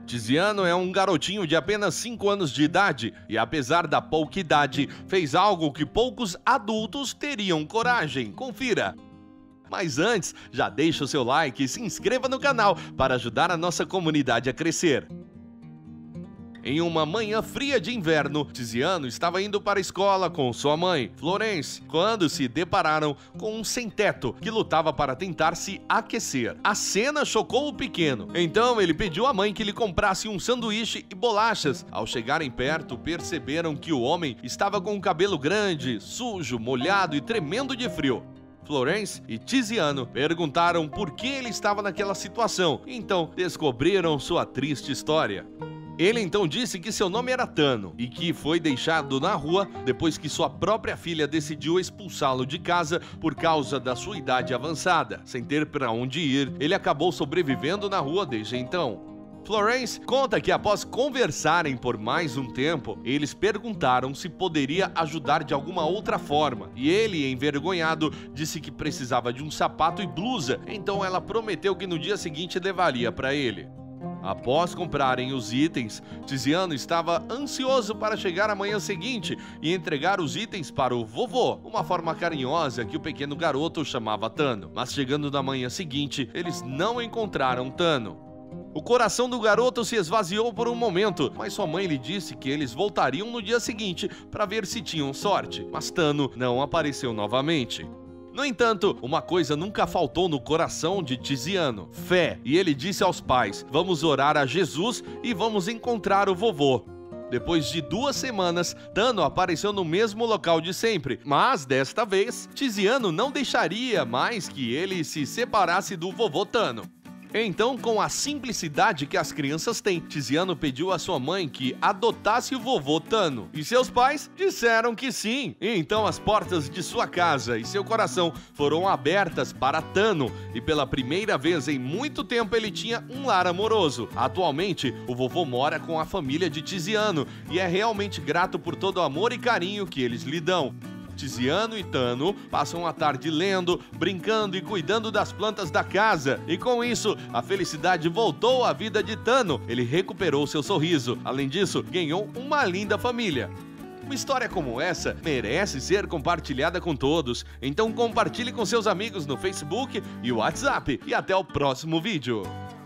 Tiziano é um garotinho de apenas 5 anos de idade e, apesar da pouca idade, fez algo que poucos adultos teriam coragem. Confira! Mas antes, já deixa o seu like e se inscreva no canal para ajudar a nossa comunidade a crescer. Em uma manhã fria de inverno, Tiziano estava indo para a escola com sua mãe, Florence, quando se depararam com um sem-teto que lutava para tentar se aquecer. A cena chocou o pequeno, então ele pediu à mãe que lhe comprasse um sanduíche e bolachas. Ao chegarem perto, perceberam que o homem estava com o cabelo grande, sujo, molhado e tremendo de frio. Florence e Tiziano perguntaram por que ele estava naquela situação, então descobriram sua triste história. Ele então disse que seu nome era Tano e que foi deixado na rua depois que sua própria filha decidiu expulsá-lo de casa por causa da sua idade avançada. Sem ter para onde ir, ele acabou sobrevivendo na rua desde então. Florence conta que após conversarem por mais um tempo, eles perguntaram se poderia ajudar de alguma outra forma. E ele, envergonhado, disse que precisava de um sapato e blusa, então ela prometeu que no dia seguinte levaria para ele. Após comprarem os itens, Tiziano estava ansioso para chegar à manhã seguinte e entregar os itens para o vovô, uma forma carinhosa que o pequeno garoto chamava Tano. Mas chegando na manhã seguinte, eles não encontraram Tano. O coração do garoto se esvaziou por um momento, mas sua mãe lhe disse que eles voltariam no dia seguinte para ver se tinham sorte, mas Tano não apareceu novamente. No entanto, uma coisa nunca faltou no coração de Tiziano: fé. E ele disse aos pais: vamos orar a Jesus e vamos encontrar o vovô. Depois de 2 semanas, Tano apareceu no mesmo local de sempre, mas desta vez, Tiziano não deixaria mais que ele se separasse do vovô Tano. Então, com a simplicidade que as crianças têm, Tiziano pediu à sua mãe que adotasse o vovô Tano. E seus pais disseram que sim. E então as portas de sua casa e seu coração foram abertas para Tano. E pela primeira vez em muito tempo ele tinha um lar amoroso. Atualmente, o vovô mora com a família de Tiziano e é realmente grato por todo o amor e carinho que eles lhe dão. Tiziano e Tano passam a tarde lendo, brincando e cuidando das plantas da casa. E com isso, a felicidade voltou à vida de Tano. Ele recuperou seu sorriso. Além disso, ganhou uma linda família. Uma história como essa merece ser compartilhada com todos. Então compartilhe com seus amigos no Facebook e WhatsApp. E até o próximo vídeo.